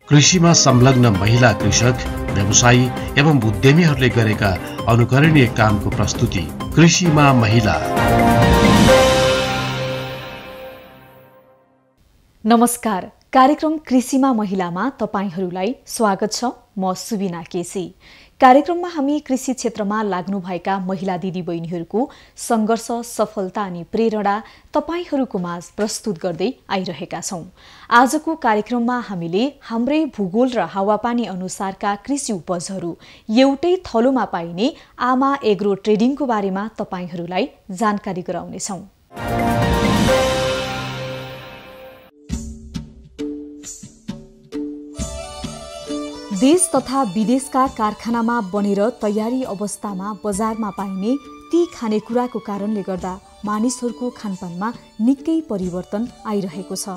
कृषिमा संलग्न महिला कृषक, व्यवसायी एवं उद्यमीहरूले गरेका अनुकरणीय कामको प्रस्तुति कृषिमा महिला। नमस्कार, कार्यक्रम कृषिमा महिलामा तपाईहरूलाई स्वागत छ। म सुबिना केसी। कार्यक्रममा हामी कृषि क्षेत्रमा लाग्नुभएका महिला दिदीबहिनीहरूको संघर्ष, सफलता अनि प्रेरणा तपाईहरूको माझ प्रस्तुत गर्दै आइरहेका छौं। आजको कार्यक्रममा हामीले हाम्रै भूगोल र हावापानी अनुसारका कृषि उपजहरू एउटै थलोमा पाइने आमा एग्रो ट्रेडिङको बारेमा तपाईहरूलाई जानकारी गराउनेछौं। देश तथा विदेशका कारखानामा बनेर तयारी अवस्थामा बजारमा पाइने ती खानेकुराको कारणले गर्दा मानिसहरूको खानपानमा निकै परिवर्तन आइरहेको छ।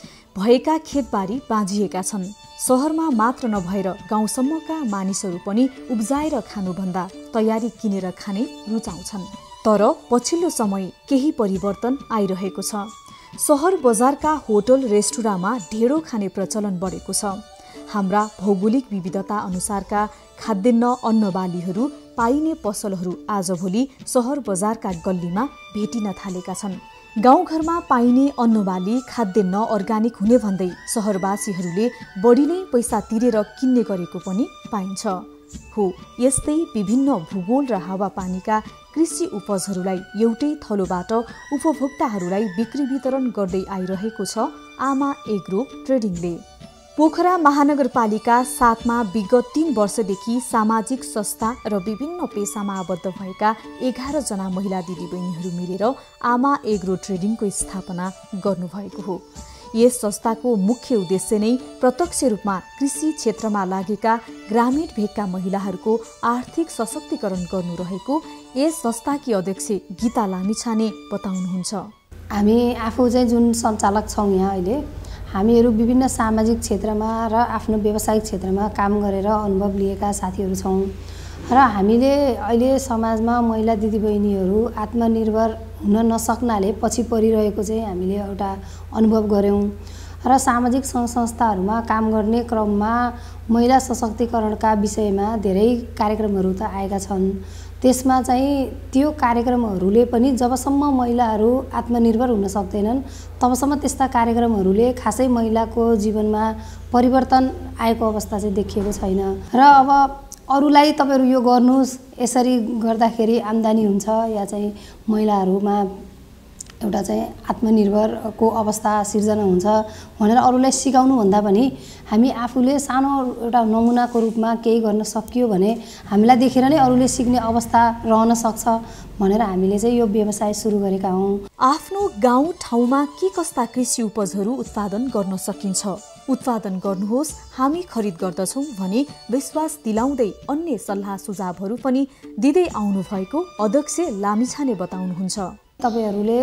भएका खेतबारी बाँझिएका छन्। शहरमा मात्र नभएर गाउँसम्मका मानिसहरू पनि उब्जाएर खानुभन्दा तयारी किनेर खाने रुचाउँछन्। तर पछिल्लो समय केही परिवर्तन आइरहेको छ। शहर बजारका होटल रेस्टुराँमा ढेँडो खाने प्रचलन बढेको छ। हाम्रा भौगोलिक विविधता अनुसारका खाद्यान्न अन्नबालीहरू पाइने पसलहरू आजभोलि सहर बजारका गल्लीमा भेटिन थालेका छन्। गाउँघरमा पाइने अन्नबाली खाद्यान्न अर्गानिक हुने भन्दै सहरवासीहरूले बढी नै पैसा तिरेर किन्ने गरेको पनि पाइन्छ। हो, यस्तै विभिन्न भूगोल र हावापानीका कृषि उपजहरूलाई एउटै थलोबाट उपभोक्ताहरूलाई बिक्री वितरण गर्दै आइरहेको छ आमा एग्रो ट्रेडिङले। पोखरा महानगरपालिका 7 मा विगत 3 वर्षदेखि सामाजिक संस्था र विभिन्न पेसामा आबद्ध भएका 11 जना महिला दिदीबहिनीहरू मिलेर आमा एग्रो ट्रेडिङको स्थापना गर्नुभएको हो। यस संस्थाको मुख्य उद्देश्य नै प्रत्यक्ष रूपमा कृषि क्षेत्रमा लागेका ग्रामीण भेगका महिलाहरूको आर्थिक सशक्तिकरण गर्नु रहेको यस संस्थाकी अध्यक्ष गीता लामिछाने बताउनुहुन्छ। हामी आफू चाहिँ जुन सञ्चालक छौँ यहाँ अहिले, हामीहरू विभिन्न सामाजिक क्षेत्रमा र आफ्नो व्यावसायिक क्षेत्रमा काम गरेर अनुभव लिएका साथीहरू छौँ र हामीले अहिले समाजमा महिला दिदीबहिनीहरू आत्मनिर्भर हुन नसक्नाले पछि परिरहेको चाहिँ हामीले एउटा अनुभव गऱ्यौँ र सामाजिक सङ्घ संस्थाहरूमा काम गर्ने क्रममा महिला सशक्तिकरणका विषयमा धेरै कार्यक्रमहरू त आएका छन्। त्यसमा चाहिँ त्यो कार्यक्रमहरूले पनि जबसम्म महिलाहरू आत्मनिर्भर हुन सक्दैनन् तबसम्म त्यस्ता कार्यक्रमहरूले खासै महिलाको जीवनमा परिवर्तन आएको अवस्था चाहिँ देखिएको छैन। र अब अरूलाई तपाईहरु यो गर्नुस्, यसरी गर्दाखेरि आम्दानी हुन्छ या चाहिँ महिलाहरूमा एउटा चाहिँ आत्मनिर्भरको अवस्था सिर्जना हुन्छ भनेर अरूलाई सिकाउनु भन्दा पनि हामी आफूले सानो एउटा नमुनाको रूपमा केही गर्न सकियो भने हामीलाई देखेर नै अरूले सिक्ने अवस्था रहन सक्छ भनेर हामीले चाहिँ यो व्यवसाय सुरु गरेका हौं। आफ्नो गाउँ ठाउँमा के कस्ता कृषि उपजहरू उत्पादन गर्न सकिन्छ, उत्पादन गर्नुहोस्, हामी खरिद गर्दछौं भने विश्वास दिलाउँदै अन्य सल्लाह सुझावहरू पनि दिँदै आउनु भएको अध्यक्ष लामिछाने बताउनुहुन्छ। तपाईहरुले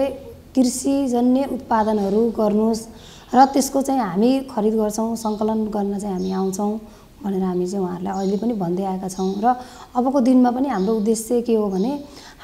कृषिजन्य उत्पादनहरू गर्नुहोस् र त्यसको चाहिँ हामी खरिद गर्छौं, संकलन गर्न चाहिँ हामी आउँछौं भनेर हामी चाहिँ उहाँहरूलाई अहिले पनि भन्दै आएका छौं। र अबको दिनमा पनि हाम्रो उद्देश्य के हो भने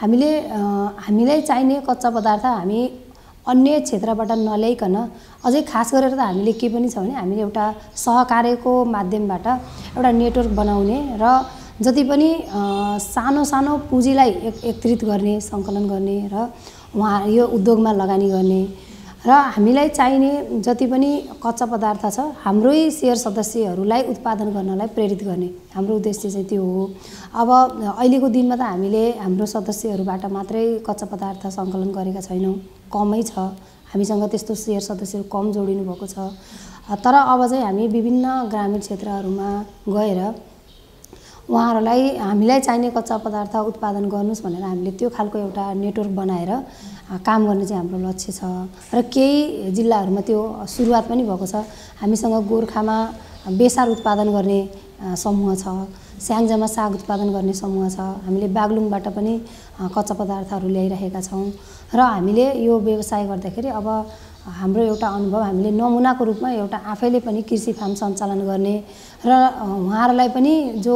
हामीलाई चाहिने कच्चा पदार्थ हामी अन्य क्षेत्रबाट नल्याइकन अझै खास गरेर त हामीले के पनि छ भने हामीले एउटा सहकार्यको माध्यमबाट एउटा नेटवर्क बनाउने र जति पनि सानो सानो पुँजीलाई एकत्रित गर्ने, संकलन गर्ने र उहाँ यो उद्योगमा लगानी गर्ने र हामीलाई चाहिने जति पनि कच्चा पदार्थ छ हाम्रै शेयर सदस्यहरूलाई उत्पादन गर्नलाई प्रेरित गर्ने हाम्रो उद्देश्य चाहिँ त्यो हो। अब अहिलेको दिनमा त हामीले हाम्रो सदस्यहरूबाट मात्रै कच्चा पदार्थ संकलन गरेका छैनौं, कमै छ। हामीसँग त्यस्तो शेयर सदस्यहरू कम जोडिनु भएको छ। तर अब चाहिँ हामी विभिन्न ग्रामीण क्षेत्रहरूमा गएर उहाँहरूलाई हामीलाई चाहिने कच्चा पदार्थ उत्पादन गर्नुस् भनेर हामीले त्यो खालको एउटा नेटवर्क बनाएर काम गर्ने चाहिँ हाम्रो लक्ष्य छ। र केही जिल्लाहरूमा त्यो सुरुवात पनि भएको छ। हामीसँग गोर्खामा बेसार उत्पादन गर्ने समूह छ, स्याङ्जामा साग उत्पादन गर्ने समूह छ। हामीले बागलुङबाट पनि कच्चा पदार्थहरू ल्याइरहेका छौं र हामीले यो व्यवसाय गर्दाखेरि अब हाम्रो एउटा अनुभव हामीले नमुनाको रूपमा एउटा आफैले पनि कृषि फार्म सञ्चालन गर्ने र उहाँहरूलाई पनि जो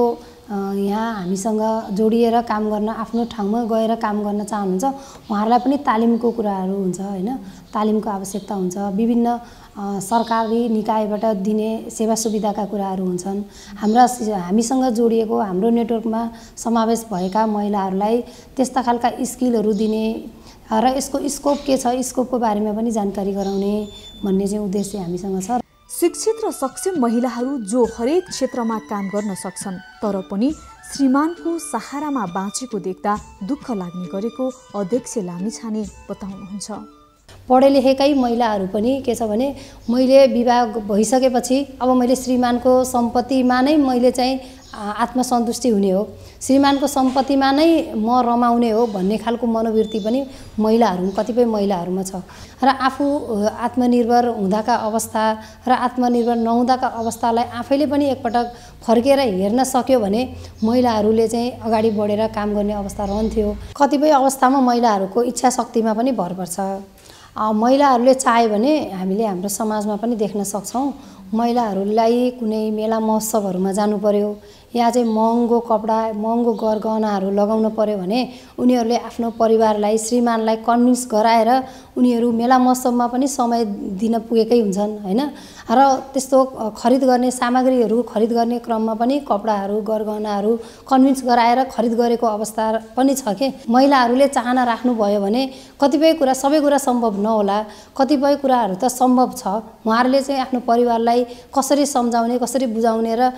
यहाँ हामीसँग जोडिएर काम गर्न आफ्नो ठाउँमा गएर काम गर्न चाहनुहुन्छ उहाँहरूलाई पनि तालिमको कुराहरू हुन्छ हैन, तालिमको आवश्यकता हुन्छ। विभिन्न सरकारी निकायबाट दिने सेवा सुविधाका कुराहरू हुन्छन्। हामीसँग जोडिएको हाम्रो नेटवर्कमा समावेश भएका महिलाहरूलाई त्यस्ता खालका स्किलहरू दिने र यसको स्कोप के छ, स्कोपको बारेमा पनि जानकारी गराउने भन्ने चाहिँ उद्देश्य हामीसँग छ। शिक्षित र सक्षम महिलाहरू जो हरेक क्षेत्रमा काम गर्न सक्छन् तर पनि श्रीमानको सहारामा बाँचेको देख्दा दुःख लाग्ने गरेको अध्यक्ष लामिछाने बताउनुहुन्छ। पढे लेखेकै महिलाहरू पनि के छ भने मैले विवाह भइसकेपछि अब मैले श्रीमानको सम्पत्तिमा नै मैले चाहिँ आत्मसन्तुष्टि हुने हो, श्रीमानको सम्पत्तिमा नै म रमाउने हो भन्ने खालको मनोवृत्ति पनि कतिपय महिलाहरूमा छ। र आफू आत्मनिर्भर हुँदाका अवस्था र आत्मनिर्भर नहुँदाका अवस्थालाई आफैले पनि एकपटक फर्केर हेर्न सक्यो भने महिलाहरूले चाहिँ अगाडि बढेर काम गर्ने अवस्था रहन्थ्यो। कतिपय अवस्थामा महिलाहरूको इच्छा शक्तिमा पनि भर पर्छ। महिलाहरूले चाह्यो भने हामीले हाम्रो समाजमा पनि देख्न सक्छौँ, महिलाहरूलाई कुनै मेला महोत्सवहरूमा जानु पर्यो या चाहिँ महँगो कपडा महँगो गरगहनाहरू लगाउन पर्यो भने उनीहरूले आफ्नो परिवारलाई श्रीमानलाई कन्भिन्स गराएर उनीहरू मेला महोत्सवमा पनि समय दिन पुगेकै हुन्छन् हैन। र त्यस्तो खरिद गर्ने सामग्रीहरू खरिद गर्ने क्रममा पनि कपडाहरू गरगहनाहरू कन्भिन्स गराएर खरिद गरेको अवस्था पनि छ के। महिलाहरूले चाहना राख्नुभयो भने कतिपय कुरा सबै कुरा सम्भव नहोला, कतिपय कुराहरू त सम्भव छ। उहाँहरूले चाहिँ आफ्नो परिवारलाई कसरी सम्झाउने कसरी बुझाउने र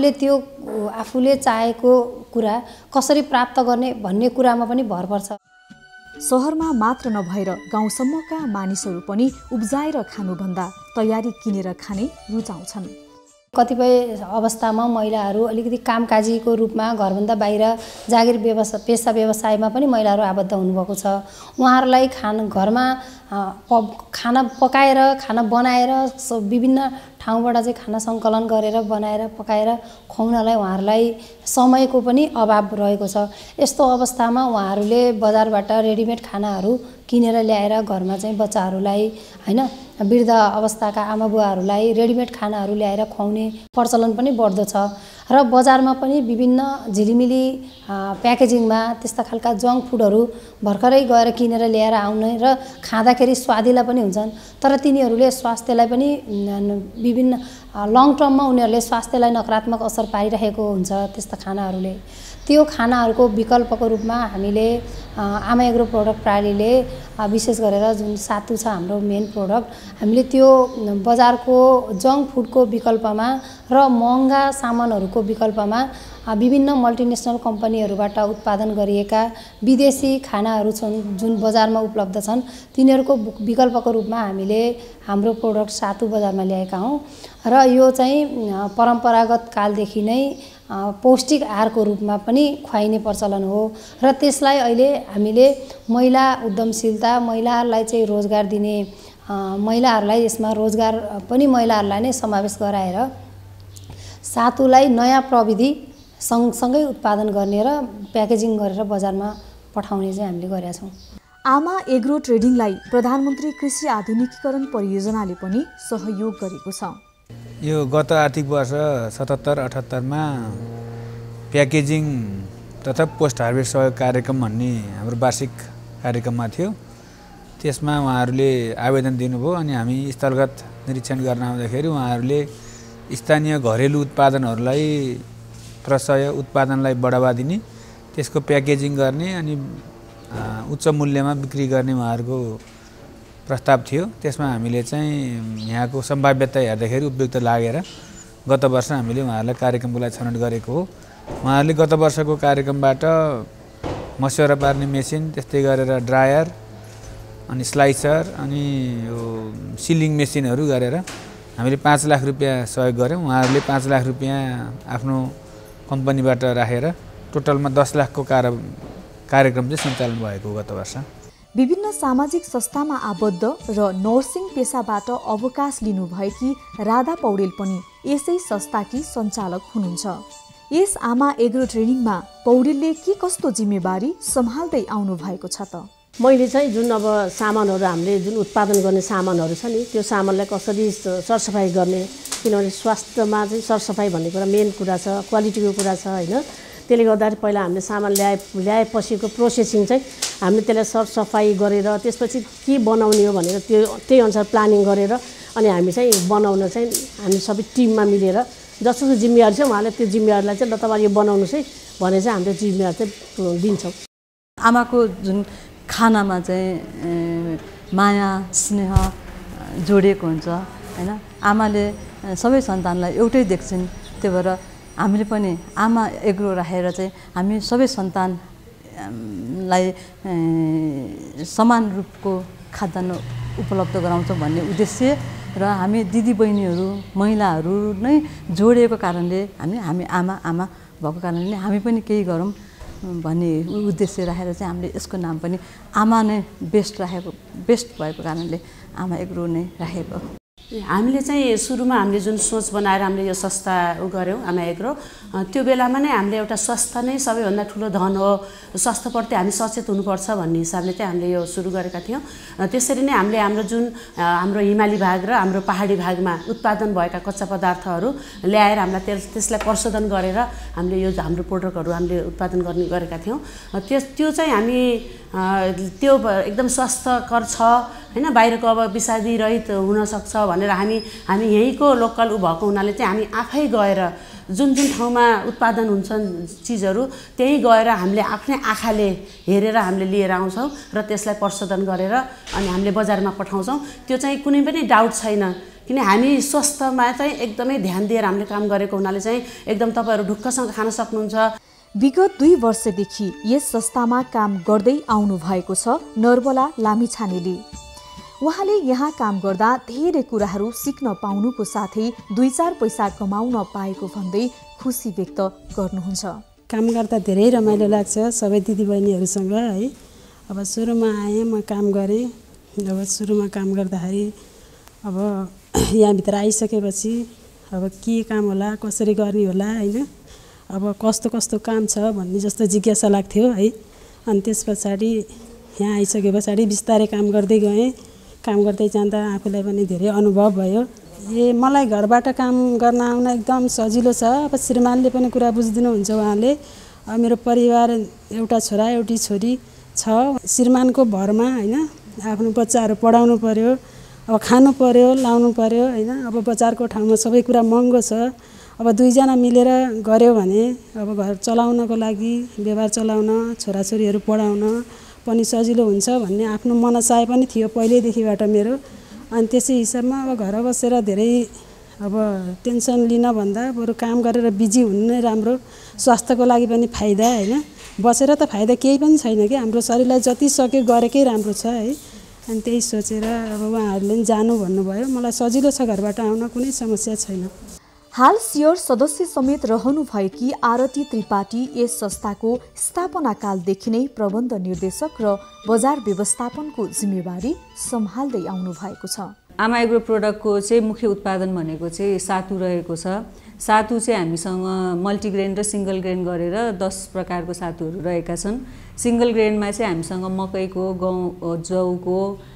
आफूले चाहेको कुरा कसरी प्राप्त गर्ने भन्ने कुरामा पनि भर पर्छ। सहरमा मात्र नभएर गाउँसम्मका मानिसहरू पनि उब्जाएर खानुभन्दा तयारी किनेर खाने रुचाउँछन्। कतिपय अवस्थामा महिलाहरू अलिकति कामकाजीको रूपमा घरभन्दा बाहिर जागिर पेसा व्यवसायमा पनि महिलाहरू आबद्ध हुनुभएको छ। उहाँहरूलाई घरमा खाना पकाएर खाना बनाएर विभिन्न ठाउँबाट चाहिँ खाना सङ्कलन गरेर बनाएर पकाएर खुवाउनलाई उहाँहरूलाई समयको पनि अभाव रहेको छ। यस्तो अवस्थामा उहाँहरूले बजारबाट रेडिमेड खानाहरू किनेर ल्याएर घरमा चाहिँ बच्चाहरूलाई हैन वृद्ध अवस्थाका आमाबुवाहरूलाई रेडिमेड खानाहरू ल्याएर खुवाउने प्रचलन पनि बढ्दो छ। र बजारमा पनि विभिन्न झिलिमिली प्याकेजिङमा त्यस्ता खालका जङ्क फुडहरू भर्खरै गएर किनेर ल्याएर आउने र खाँदाखेरि स्वादिला पनि हुन्छन्, तर तिनीहरूले स्वास्थ्यलाई पनि विभिन्न लङ टर्ममा उनीहरूले स्वास्थ्यलाई नकारात्मक असर पारिरहेको हुन्छ। त्यस्ता खानाहरूले त्यो खानाहरूको विकल्पको रूपमा हामीले आमा एग्रो प्रोडक्ट प्रणालीले विशेष गरेर जुन सातु छ हाम्रो मेन प्रोडक्ट, हामीले त्यो बजारको जङ्क फुडको विकल्पमा र महँगा सामानहरूको विकल्पमा विभिन्न मल्टिनेसनल कम्पनीहरूबाट उत्पादन गरिएका विदेशी खानाहरू छन् जुन बजारमा उपलब्ध छन्, तिनीहरूको विकल्पको रूपमा हामीले हाम्रो प्रोडक्ट सातु बजारमा ल्याएका हौँ। र यो चाहिँ परम्परागत कालदेखि नै पौष्टिक आहारको रूपमा पनि खुवाइने प्रचलन हो। र त्यसलाई अहिले हामीले महिला उद्यमशीलता, महिलाहरूलाई चाहिँ रोजगार दिने, महिलाहरूलाई यसमा रोजगार पनि महिलाहरूलाई नै समावेश गराएर सातुलाई नयाँ प्रविधि सँगसँगै उत्पादन गर्ने र प्याकेजिङ गरेर बजारमा पठाउने चाहिँ हामीले गरेका छौँ। आमा एग्रो ट्रेडिङलाई प्रधानमन्त्री कृषि आधुनिकीकरण परियोजनाले पनि सहयोग गरेको छ। यो गत आर्थिक वर्ष 77-78मा प्याकेजिङ तथा पोस्ट हार्भेस्ट सहयोग कार्यक्रम भन्ने हाम्रो वार्षिक कार्यक्रममा थियो। त्यसमा उहाँहरूले आवेदन दिनुभयो अनि हामी स्थलगत निरीक्षण गर्न आउँदाखेरि उहाँहरूले स्थानीय घरेलु उत्पादनहरूलाई प्रशय उत्पादनलाई बढावा दिने, त्यसको प्याकेजिङ गर्ने अनि उच्च मूल्यमा बिक्री गर्ने उहाँहरूको प्रस्ताव थियो। त्यसमा हामीले चाहिँ यहाँको सम्भाव्यता हेर्दाखेरि उपयुक्त लागेर गत वर्ष हामीले उहाँहरूलाई कार्यक्रमको लागि छनौट गरेको हो। उहाँहरूले गत वर्षको कार्यक्रमबाट मस्यौरा पार्ने मेसिन, त्यस्तै गरेर ड्रायर अनि स्लाइसर अनि यो सिलिङ मेसिनहरू गरेर हामीले 5 लाख रुपियाँ सहयोग गऱ्यौँ। उहाँहरूले 5 लाख रुपियाँ आफ्नो कम्पनीबाट राखेर टोटलमा 10 लाखको कार्यक्रम चाहिँ सञ्चालन भएको गत वर्ष। विभिन्न सामाजिक संस्थामा आबद्ध र नर्सिङ पेसाबाट अवकाश लिनुभएकी राधा पौडेल पनि यसै संस्थाकी सञ्चालक हुनुहुन्छ। यस आमा एग्रो ट्रेनिङमा पौडेलले के कस्तो जिम्मेवारी सम्हाल्दै आउनु भएको छ त? मैले चाहिँ जुन अब सामानहरू हामीले जुन उत्पादन गर्ने सामानहरू छ नि त्यो सामानलाई कसरी सरसफाइ गर्ने, किनभने स्वास्थ्यमा चाहिँ सरसफाइ भन्ने कुरा मेन कुरा छ, क्वालिटीको कुरा छ होइन। त्यसले गर्दाखेरि पहिला हामीले सामान ल्याएपछिको प्रोसेसिङ चाहिँ हामीले त्यसलाई सरसफाइ गरेर त्यसपछि के बनाउने हो भनेर त्यही अनुसार प्लानिङ गरेर अनि हामी चाहिँ बनाउन चाहिँ हामी सबै टिममा मिलेर जसको जिम्मेवारी छ उहाँले त्यो जिम्मेवारीलाई चाहिँ ल तपाईँ यो बनाउनुहोस् है भने चाहिँ हामीले जिम्मेवारी चाहिँ दिन्छौँ। आमाको जुन खानामा चाहिँ माया स्नेह जोडिएको हुन्छ होइन। आमाले सबै सन्तानलाई एउटै देख्छन्, त्यही भएर हामीले पनि आमा एग्रो राखेर चाहिँ हामी सबै सन्तानलाई समान रूपको खाद्यान्न उपलब्ध गराउँछौँ भन्ने उद्देश्य र हामी दिदीबहिनीहरू महिलाहरू नै जोडिएको कारणले हामी आमा भएको कारणले हामी पनि केही गरौँ भन्ने उद्देश्य राखेर चाहिँ हामीले यसको नाम पनि आमा नै बेस्ट भएको कारणले आमा एग्रो नै राखेको। हामीले चाहिँ सुरुमा हामीले जुन सोच बनाएर हामीले यो संस्था गऱ्यौँ आमा एग्रो, त्यो बेलामा नै हामीले एउटा स्वास्थ्य नै सबैभन्दा ठुलो धन हो, स्वास्थ्यप्रति हामी सचेत हुनुपर्छ भन्ने हिसाबले चाहिँ हामीले यो सुरु गरेका थियौँ। त्यसरी नै हामीले हाम्रो जुन हाम्रो हिमाली भाग र हाम्रो पहाडी भागमा उत्पादन भएका कच्चा पदार्थहरू ल्याएर हामीलाई त्यसलाई प्रशोधन गरेर हामीले यो हाम्रो प्रोडक्टहरू हामीले उत्पादन गरेका थियौँ। त्यो चाहिँ हामी त्यो एकदम स्वास्थ्यकर छ हैन, बाहिरको अब विषादी रहित हुन सक्छ भनेर हामी यहीँको लोकल भएको हुनाले चाहिँ हामी आफै गएर जुन ठाउँमा उत्पादन हुन्छन् चिजहरू त्यही गएर हामीले आफ्नै आँखाले हेरेर हामीले लिएर आउँछौँ र त्यसलाई प्रशोधन गरेर अनि हामीले बजारमा पठाउँछौँ। त्यो चाहिँ कुनै पनि डाउट छैन, किन हामी स्वास्थ्यमा चाहिँ एकदमै ध्यान दिएर हामीले काम गरेको हुनाले चाहिँ एकदम तपाईहरू ढुक्कसँग खान सक्नुहुन्छ। विगत 2 वर्षदेखि यस संस्थामा काम गर्दै आउनु भएको छ नर्बला लामिछानेले। उहाँले यहाँ काम गर्दा धेरै कुराहरू सिक्न पाउनुको साथै 2-4 पैसा कमाउन पाएको भन्दै खुसी व्यक्त गर्नुहुन्छ। काम गर्दा धेरै रमाइलो लाग्छ सबै दिदीबहिनीहरूसँग है। अब सुरुमा आएँ, म काम गरेँ। अब सुरुमा काम गर्दाखेरि अब यहाँभित्र आइसकेपछि अब के काम होला, कसरी गर्ने होला होइन, अब कस्तो काम छ भन्ने जस्तो जिज्ञासा लाग्थ्यो है। अनि त्यस पछाडि यहाँ आइसके पछाडि बिस्तारै काम गर्दै गएँ। काम गर्दै जाँदा आफूलाई पनि धेरै अनुभव भयो। मलाई घरबाट काम गर्न आउन एकदम सजिलो छ। अब श्रीमानले पनि कुरा बुझिदिनुहुन्छ उहाँले। मेरो परिवार एउटा छोरा एउटी छोरी छ। श्रीमानको भरमा होइन, आफ्नो बच्चाहरू पढाउनु पर्यो, अब खानु पर्यो, लाउनु पर्यो होइन। अब बजारको ठाउँमा सबै कुरा महँगो छ। अब 2 जना मिलेर गऱ्यो भने अब घर चलाउनको लागि, व्यवहार चलाउन, छोराछोरीहरू पढाउन पनि सजिलो हुन्छ भन्ने आफ्नो मनसाय पनि थियो पहिल्यैदेखिबाट मेरो। अनि त्यसै हिसाबमा अब घर बसेर धेरै अब टेन्सन लिन भन्दा बरु काम गरेर बिजी हुनु नै राम्रो, स्वास्थ्यको लागि पनि फाइदा होइन। बसेर त फाइदा केही पनि छैन कि, हाम्रो शरीरलाई जति सक्यो गरेकै राम्रो छ है। अनि त्यही सोचेर अब उहाँहरूले पनि जानु भन्नुभयो। मलाई सजिलो छ घरबाट आउन, कुनै समस्या छैन। हाल सियर सदस्य समेत रहनु भएकी आरती त्रिपाठी यस संस्थाको स्थापना कालदेखि नै प्रबन्ध निर्देशक र बजार व्यवस्थापनको जिम्मेवारी सम्हाल्दै आउनु भएको छ। आमा एग्रो प्रोडक्टको चाहिँ मुख्य उत्पादन भनेको चाहिँ सातु रहेको छ। सातु चाहिँ हामीसँग मल्टिग्रेन र सिङ्गल ग्रेन गरेर 10 प्रकारको सातुहरू रहेका छन्। सिङ्गल ग्रेनमा चाहिँ हामीसँग मकैको, गहुँ, जौको,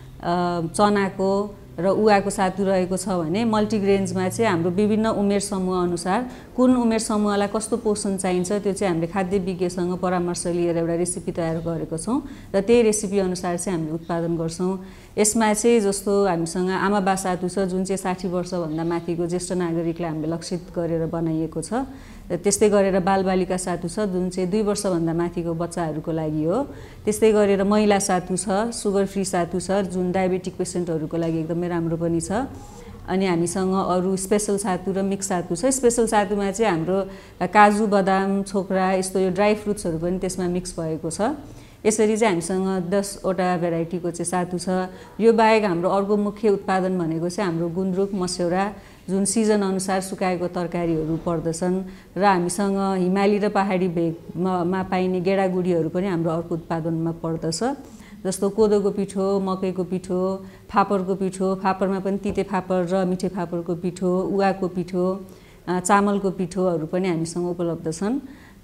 चनाको र उवाको सातु रहेको छ भने मल्टिग्रेन्समा चाहिँ हाम्रो विभिन्न उमेर समूह अनुसार कुन उमेर समूहलाई कस्तो पोषण चाहिन्छ त्यो चाहिँ हामीले खाद्य विज्ञसँग परामर्श लिएर एउटा रेसिपी तयार गरेको छौँ र त्यही रेसिपी अनुसार चाहिँ हामीले उत्पादन गर्छौँ। यसमा चाहिँ जस्तो हामीसँग आमा बा सातु छ जुन चाहिँ 60 वर्षभन्दा माथिको ज्येष्ठ नागरिकलाई हामीले लक्षित गरेर बनाइएको छ। त्यस्तै गरेर बालबालिका सातु छ जुन चाहिँ 2 वर्षभन्दा माथिको बच्चाहरूको लागि हो। त्यस्तै गरेर महिला सातु छ, सुगर फ्री सातु छ जुन डायबेटिक पेसेन्टहरूको लागि एकदमै राम्रो पनि छ। अनि हामीसँग अरू स्पेसल सातु र मिक्स सातु छ। स्पेसल सातुमा चाहिँ हाम्रो काजु, बदाम, छोक्रा यस्तो यो ड्राई फ्रुट्सहरू पनि त्यसमा मिक्स भएको छ। यसरी चाहिँ हामीसँग 10 वटा भेराइटीको चाहिँ सातु छ। यो बाहेक हाम्रो अर्को मुख्य उत्पादन भनेको चाहिँ हाम्रो गुन्द्रुक, मस्यौरा जुन सिजन अनुसार सुकाएको तरकारीहरू पर्दछन् र हामीसँग हिमाली र पहाडी भेगमा पाइने गेडागुडीहरू पनि हाम्रो अर्को उत्पादनमा पर्दछ। जस्तो कोदोको पिठो, मकैको पिठो, फापरको पिठो, फापरमा पनि तिते फापर र मिठे फापरको पिठो, उवाको पिठो, चामलको पिठोहरू पनि हामीसँग उपलब्ध छन्।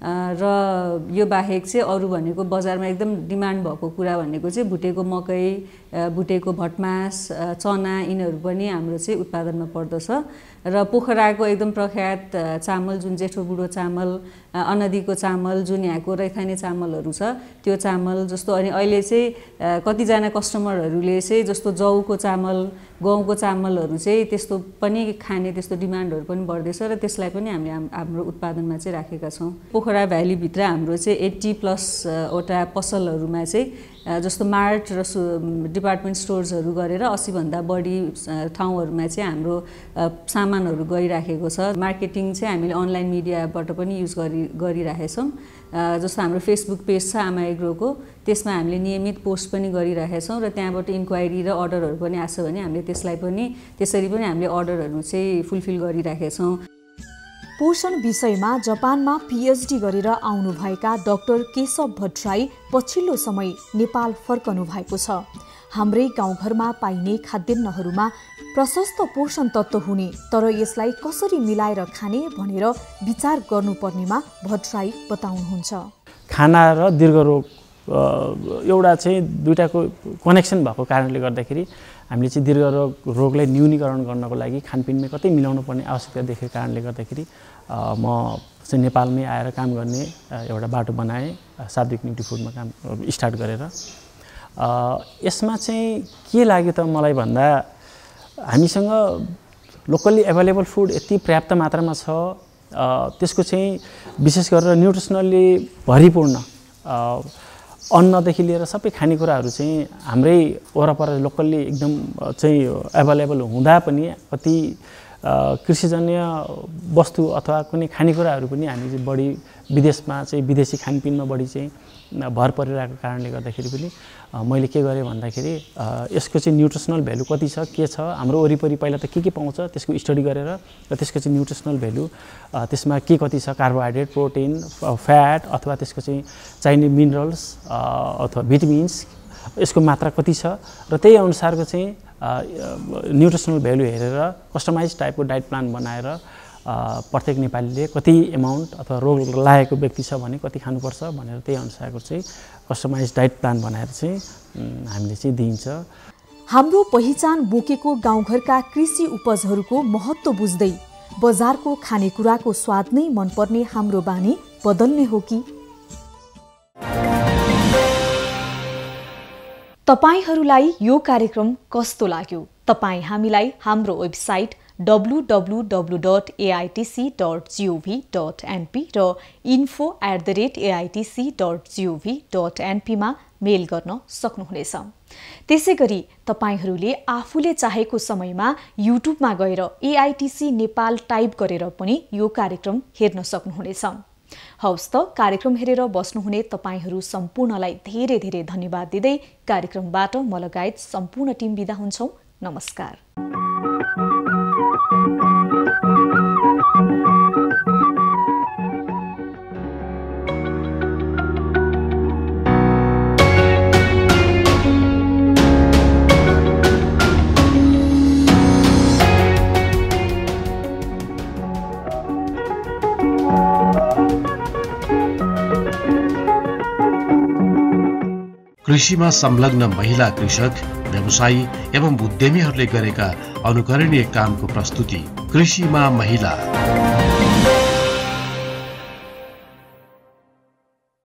र यो बाहेक चाहिँ अरू भनेको बजारमा एकदम डिमान्ड भएको कुरा भनेको चाहिँ भुटेको मकै, भुटेको भटमास, चना यिनीहरू पनि हाम्रो चाहिँ उत्पादनमा पर्दछ। र पोखराको एकदम प्रख्यात चामल जुन जेठो बुढो चामल, अनदीको चामल जुन यहाँको रैथाने चामलहरू छ त्यो चामल जस्तो, अनि अहिले चाहिँ कतिजना कस्टमरहरूले चाहिँ जस्तो जौको चामल, गहुँको चामलहरू चाहिँ त्यस्तो पनि खाने त्यस्तो डिमान्डहरू पनि बढ्दैछ र त्यसलाई पनि हामीले हाम्रो उत्पादनमा चाहिँ राखेका छौँ। पोखरा भ्यालीभित्र हाम्रो चाहिँ 80+ वटा पसलहरूमा चाहिँ जस्तो मार्ट र डिपार्टमेन्ट स्टोर्सहरू गरेर 80 भन्दा बढी ठाउँहरूमा चाहिँ हाम्रो सामानहरू गइराखेको छ। मार्केटिङ चाहिँ हामीले अनलाइन मिडियाबाट पनि युज गरिराखेछौँ। जस्तो हाम्रो फेसबुक पेज छ आमा एग्रोको, त्यसमा हामीले नियमित पोस्ट पनि गरिराखेछौँ र त्यहाँबाट इन्क्वायरी र अर्डरहरू पनि आछ भने हामीले त्यसलाई पनि त्यसरी पनि हामीले अर्डरहरू चाहिँ फुलफिल गरिराखेछौँ। पोषण विषयमा जापानमा PhD गरेर आउनुभएका डाक्टर केशव भट्टराई पछिल्लो समय नेपाल फर्कनु भएको छ। हाम्रै गाउँघरमा पाइने खाद्यान्नहरूमा प्रशस्त पोषण तत्त्व हुने तर यसलाई कसरी मिलाएर खाने भनेर विचार गर्नुपर्नेमा भट्टराई बताउनुहुन्छ। खाना र दीर्घरोग एउटा चाहिँ दुईटाको कनेक्सन भएको कारणले गर्दाखेरि हामीले चाहिँ दीर्घरोगलाई न्यूनीकरण गर्नको लागि खानपिनमा कतै मिलाउनु पर्ने आवश्यकता देखेको कारणले गर्दाखेरि म चाहिँ नेपालमै आएर काम गर्ने एउटा बाटो बनाएँ, सात्विक न्युट्रिफुडमा काम स्टार्ट गरेर। यसमा चाहिँ के लाग्यो त मलाई भन्दा हामीसँग लोकल्ली एभाइलेबल फुड यति पर्याप्त मात्रामा छ, त्यसको चाहिँ विशेष गरेर न्युट्रिसनल्ली भरिपूर्ण अन्नदेखि लिएर सबै खानेकुराहरू चाहिँ हाम्रै वरपर लोकल्ली एकदम चाहिँ एभाइलेबल हुँदा पनि कति कृषिजन्य वस्तु अथवा कुनै खानेकुराहरू पनि हामी चाहिँ बढी विदेशमा चाहिँ विदेशी खानपिनमा बढी चाहिँ भर परिरहेको कारणले गर्दाखेरि पनि मैले के गरेँ भन्दाखेरि यसको चाहिँ न्युट्रिसनल भ्यालु कति छ, के छ, हाम्रो वरिपरि पहिला त के पाउँछ त्यसको स्टडी गरेर र त्यसको चाहिँ न्युट्रिसनल भ्यालु त्यसमा के कति छ, कार्बोहाइड्रेट, प्रोटिन, फ्याट अथवा त्यसको चाहिँ चाहिने मिनरल्स अथवा भिटामिन्स यसको मात्रा कति छ र त्यही अनुसारको चाहिँ न्युट्रिसनल भ्यालु हेरेर कस्टमाइज टाइपको डाइट प्लान बनाएर प्रत्येक नेपालीले कति एमाउन्ट अथवा रोग लागेको व्यक्ति छ भने कति खानुपर्छ भनेर त्यही अनुसारको चाहिँ कस्टमाइज डाइट प्लान बनाएर चाहिँ हामीले चाहिँ दिइन्छ। हाम्रो पहिचान बोकेको गाउँघरका कृषि उपजहरूको महत्त्व बुझ्दै बजारको खानेकुराको स्वाद नै मनपर्ने हाम्रो बानी बदल्ने हो कि? तपाईहरूलाई यो कार्यक्रम कस्तो लाग्यो? तपाईँ हामीलाई हाम्रो वेबसाइट www.aitc.gov.np र info@aitc.gov.np मा मेल गर्न सक्नुहुनेछ। त्यसैगरी तपाईहरूले आफूले चाहेको समयमा युट्युबमा गएर AITC नेपाल टाइप गरेर पनि यो कार्यक्रम हेर्न सक्नुहुनेछ। हवस् त, कार्यक्रम हेरेर बस्नुहुने तपाईहरू सम्पूर्णलाई धेरै धेरै धन्यवाद दिँदै कार्यक्रमबाट म लगायत सम्पूर्ण टिम बिदा हुन्छौं। नमस्कार। कृषिमा संलग्न महिला कृषक, व्यवसायी एवं उद्यमीहरूले गरेका अनुकरणीय कामको प्रस्तुति कृषिमा महिला।